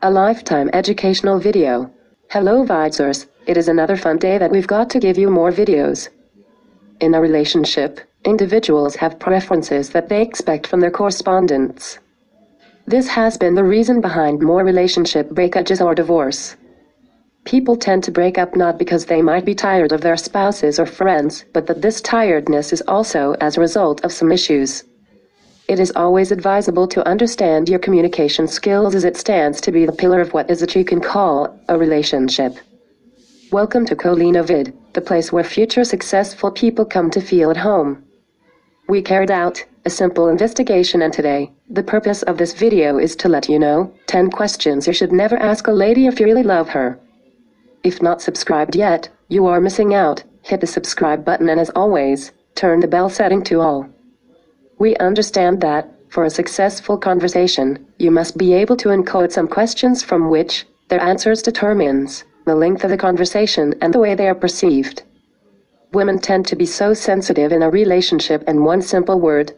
a lifetime educational video. Hello Vibesers, it is another fun day that we've got to give you more videos. In a relationship, individuals have preferences that they expect from their correspondents. This has been the reason behind more relationship breakages or divorce. People tend to break up not because they might be tired of their spouses or friends, but that this tiredness is also as a result of some issues. It is always advisable to understand your communication skills, as it stands to be the pillar of what is it you can call a relationship. Welcome to Colina Vid, the place where future successful people come to feel at home. We carried out a simple investigation, and today, the purpose of this video is to let you know 10 questions you should never ask a lady if you really love her. If not subscribed yet, you are missing out. Hit the subscribe button, and as always, turn the bell setting to all. We understand that, for a successful conversation, you must be able to encode some questions from which their answers determines the length of the conversation and the way they are perceived. Women tend to be so sensitive in a relationship, and one simple word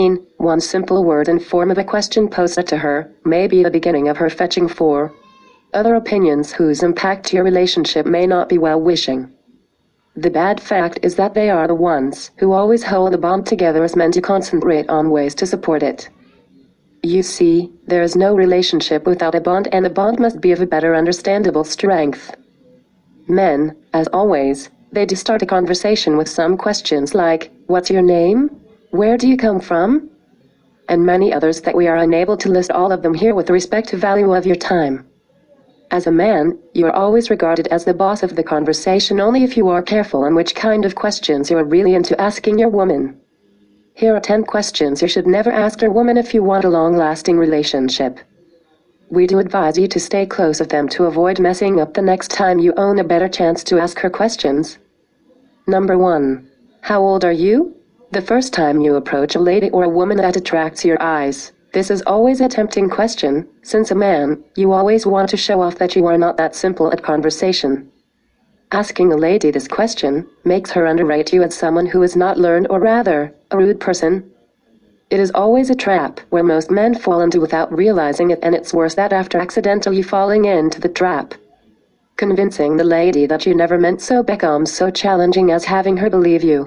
in form of a question posed to her, may be the beginning of her fetching for other opinions whose impact to your relationship may not be well-wishing. The bad fact is that they are the ones who always hold the bond together as men to concentrate on ways to support it. You see, there is no relationship without a bond, and the bond must be of a better understandable strength. Men, as always, they do start a conversation with some questions like, "What's your name? Where do you come from?" and many others that we are unable to list all of them here with respect to value of your time. As a man, you are always regarded as the boss of the conversation only if you are careful on which kind of questions you are really into asking your woman. Here are 10 questions you should never ask your woman if you want a long-lasting relationship. We do advise you to stay close with them to avoid messing up the next time you own a better chance to ask her questions. Number 1. How old are you? The first time you approach a lady or a woman that attracts your eyes, this is always a tempting question, since a man, you always want to show off that you are not that simple at conversation. Asking a lady this question makes her underrate you as someone who is not learned, or rather, a rude person. It is always a trap where most men fall into without realizing it, and it's worse that after accidentally falling into the trap. Convincing the lady that you never meant so becomes so challenging as having her believe you,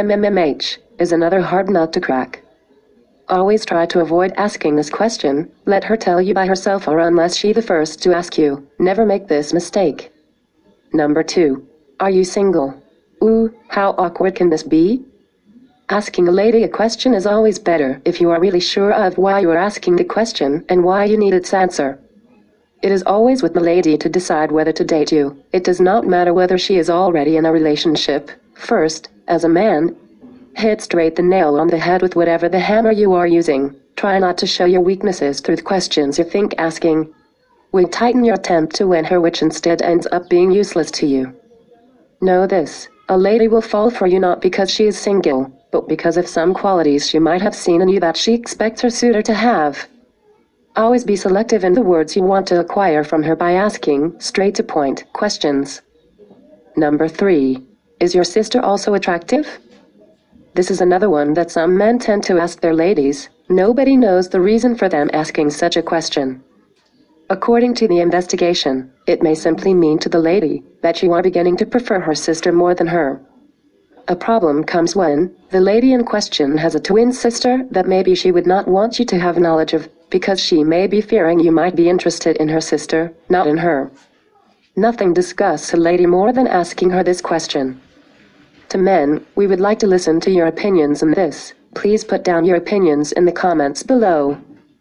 is another hard nut to crack. Always try to avoid asking this question. Let her tell you by herself, or unless she the first to ask you. Never make this mistake. Number 2. Are you single? Ooh, how awkward can this be? Asking a lady a question is always better if you are really sure of why you are asking the question and why you need its answer. It is always with the lady to decide whether to date you. It does not matter whether she is already in a relationship. First, as a man, hit straight the nail on the head with whatever the hammer you are using. Try not to show your weaknesses through the questions you think asking will tighten your attempt to win her, which instead ends up being useless to you. Know this, a lady will fall for you not because she is single, but because of some qualities she might have seen in you that she expects her suitor to have. Always be selective in the words you want to acquire from her by asking straight-to-point questions. Number 3. Is your sister also attractive? This is another one that some men tend to ask their ladies. Nobody knows the reason for them asking such a question. According to the investigation, it may simply mean to the lady that you are beginning to prefer her sister more than her. A problem comes when the lady in question has a twin sister that maybe she would not want you to have knowledge of, because she may be fearing you might be interested in her sister, not in her. Nothing disgusts a lady more than asking her this question. To men, we would like to listen to your opinions on this. Please put down your opinions in the comments below.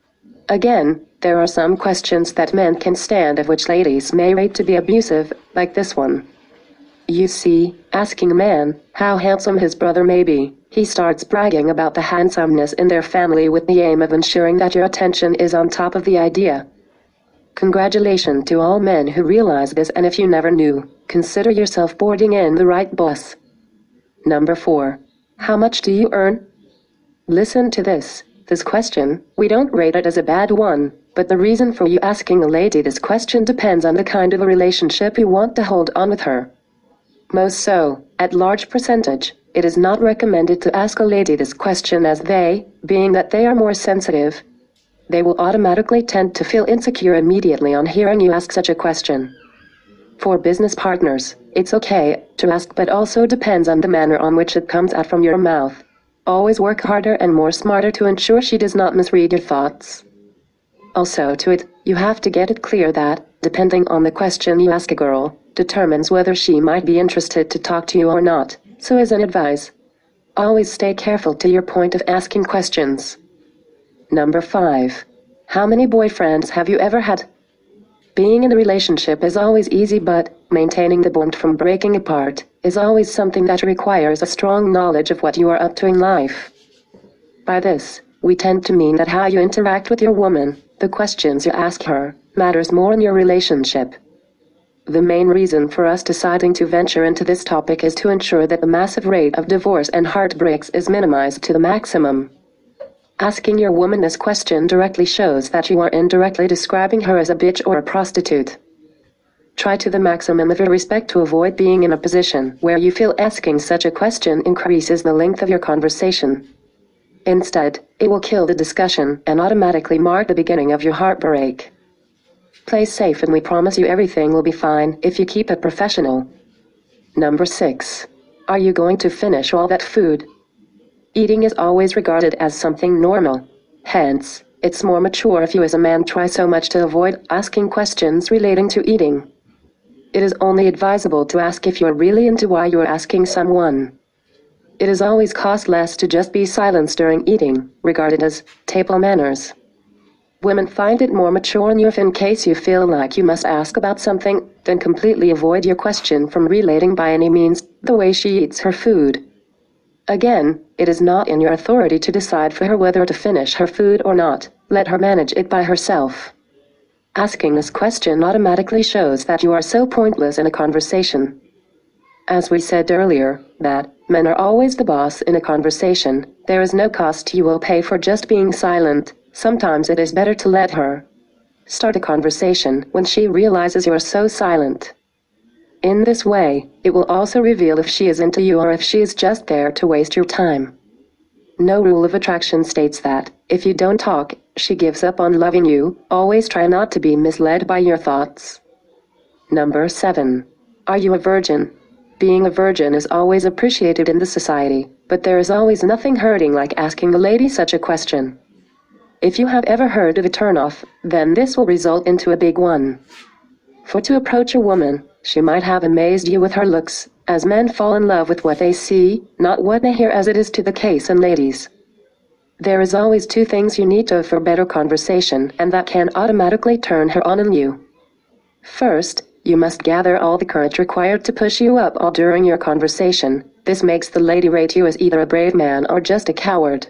Again, there are some questions that men can stand of which ladies may rate to be abusive, like this one. You see, asking a man how handsome his brother may be, he starts bragging about the handsomeness in their family with the aim of ensuring that your attention is on top of the idea. Congratulations to all men who realize this, and if you never knew, consider yourself boarding in the right bus. Number 4. How much do you earn? Listen to this. This question, we don't rate it as a bad one, but the reason for you asking a lady this question depends on the kind of a relationship you want to hold on with her. Most so, at large percentage, it is not recommended to ask a lady this question, as they, being that they are more sensitive, They will automatically tend to feel insecure immediately on hearing you ask such a question. For business partners, it's okay to ask, but also depends on the manner on which it comes out from your mouth. Always work harder and more smarter to ensure she does not misread your thoughts. Also you have to get it clear that, depending on the question you ask a girl, determines whether she might be interested to talk to you or not. So as an advice, always stay careful to your point of asking questions. Number 5. How many boyfriends have you ever had? Being in a relationship is always easy, but maintaining the bond from breaking apart is always something that requires a strong knowledge of what you are up to in life. By this, we tend to mean that how you interact with your woman, the questions you ask her, matters more in your relationship. The main reason for us deciding to venture into this topic is to ensure that the massive rate of divorce and heartbreaks is minimized to the maximum. Asking your woman this question directly shows that you are indirectly describing her as a bitch or a prostitute. Try to the maximum of your respect to avoid being in a position where you feel asking such a question increases the length of your conversation. Instead, it will kill the discussion and automatically mark the beginning of your heartbreak. Play safe, and we promise you everything will be fine if you keep it professional. Number 6. Are you going to finish all that food? Eating is always regarded as something normal. Hence, it's more mature if you as a man try so much to avoid asking questions relating to eating. It is only advisable to ask if you're really into why you're asking someone. It is always cost less to just be silent during eating, regarded as table manners. Women find it more mature in you if, in case you feel like you must ask about something, then completely avoid your question from relating by any means the way she eats her food. Again, it is not in your authority to decide for her whether to finish her food or not. Let her manage it by herself. Asking this question automatically shows that you are so pointless in a conversation. As we said earlier, that men are always the boss in a conversation, there is no cost you will pay for just being silent. Sometimes it is better to let her start a conversation when she realizes you are so silent. In this way, it will also reveal if she is into you or if she is just there to waste your time. No rule of attraction states that, if you don't talk, she gives up on loving you. Always try not to be misled by your thoughts. Number 7. Are you a virgin? Being a virgin is always appreciated in the society, but there is always nothing hurting like asking a lady such a question. If you have ever heard of a turnoff, then this will result into a big one. For to approach a woman, she might have amazed you with her looks, as men fall in love with what they see, not what they hear, as it is to the case in ladies. There is always 2 things you need to for better conversation, and that can automatically turn her on in you. First, you must gather all the courage required to push you up all during your conversation. This makes the lady rate you as either a brave man or just a coward.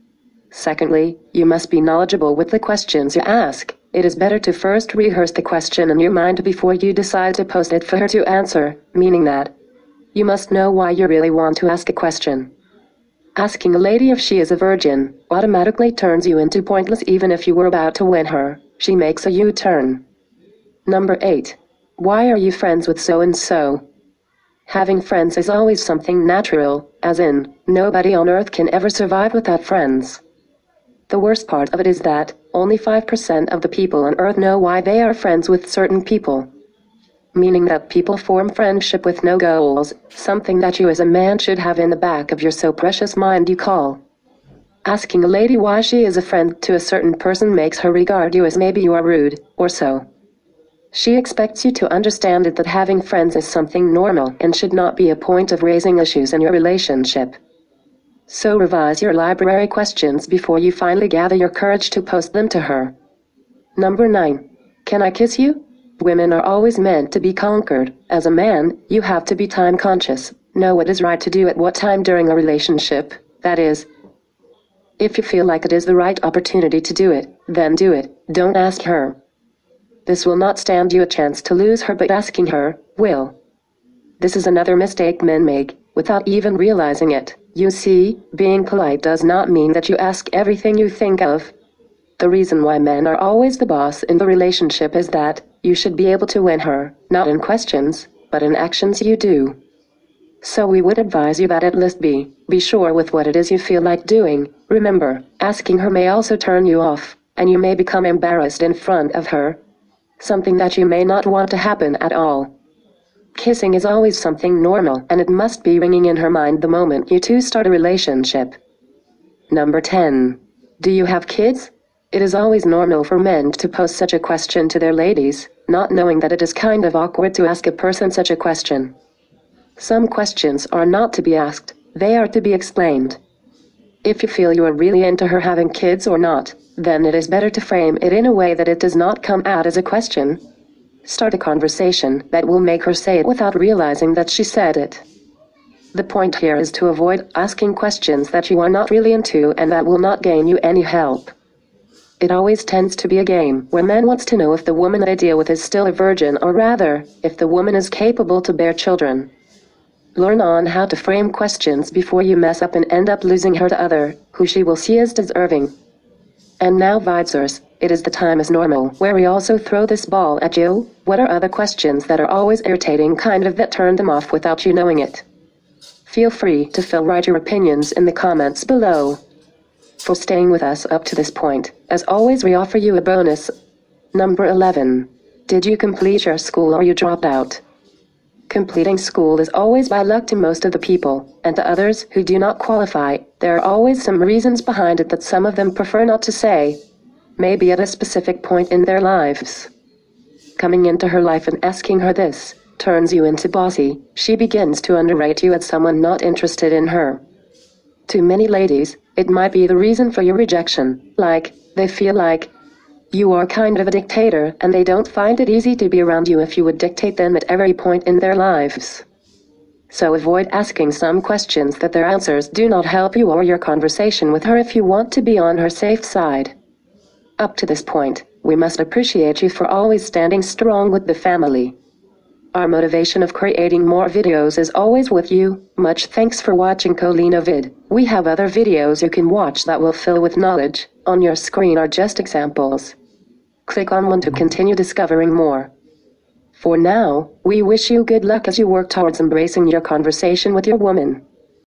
Secondly, you must be knowledgeable with the questions you ask. It is better to first rehearse the question in your mind before you decide to post it for her to answer, meaning that you must know why you really want to ask a question. Asking a lady if she is a virgin automatically turns you into pointless even if you were about to win her. She makes a U-turn. Number 8. Why are you friends with so-and-so? Having friends is always something natural, as in, nobody on earth can ever survive without friends. The worst part of it is that only 5% of the people on earth know why they are friends with certain people. Meaning that people form friendship with no goals, something that you as a man should have in the back of your so precious mind you call. Asking a lady why she is a friend to a certain person makes her regard you as maybe you are rude, or so. She expects you to understand that having friends is something normal and should not be a point of raising issues in your relationship. So revise your library questions before you finally gather your courage to post them to her. Number 9. Can I kiss you? Women are always meant to be conquered. As a man, you have to be time conscious, know what is right to do at what time during a relationship. That is, if you feel like it is the right opportunity to do it, then do it. Don't ask her. This will not stand you a chance to lose her, but asking her will. This is another mistake men make, without even realizing it. You see, being polite does not mean that you ask everything you think of. The reason why men are always the boss in the relationship is that you should be able to win her, not in questions, but in actions you do. So we would advise you that at least be sure with what it is you feel like doing. Remember, asking her may also turn you off. and you may become embarrassed in front of her. Something that you may not want to happen at all. Kissing is always something normal, and it must be ringing in her mind the moment you two start a relationship. Number 10. Do you have kids? It is always normal for men to pose such a question to their ladies, not knowing that it is kind of awkward to ask a person such a question. Some questions are not to be asked, they are to be explained. If you feel you are really into her having kids or not, then it is better to frame it in a way that it does not come out as a question. Start a conversation that will make her say it without realizing that she said it. The point here is to avoid asking questions that you are not really into and that will not gain you any help. It always tends to be a game where men wants to know if the woman they deal with is still a virgin, or rather, if the woman is capable to bear children. Learn on how to frame questions before you mess up and end up losing her to other, who she will see as deserving. And now Vibesers, it is the time as normal where we also throw this ball at you. What are other questions that are always irritating, kind of that turn them off without you knowing it? Feel free to write your opinions in the comments below. For staying with us up to this point, as always we offer you a bonus. Number 11. Did you complete your school or you dropped out? Completing school is always by luck to most of the people, and to others who do not qualify, there are always some reasons behind it that some of them prefer not to say. Maybe at a specific point in their lives. Coming into her life and asking her this turns you into bossy. She begins to underrate you as someone not interested in her. To many ladies, it might be the reason for your rejection, like, they feel like you are kind of a dictator and they don't find it easy to be around you if you would dictate them at every point in their lives. So avoid asking some questions that their answers do not help you or your conversation with her if you want to be on her safe side. Up to this point, we must appreciate you for always standing strong with the family. Our motivation of creating more videos is always with you. Much thanks for watching Colina Vid. We have other videos you can watch that will fill with knowledge. On your screen are just examples. Click on one to continue discovering more. For now, we wish you good luck as you work towards embracing your conversation with your woman.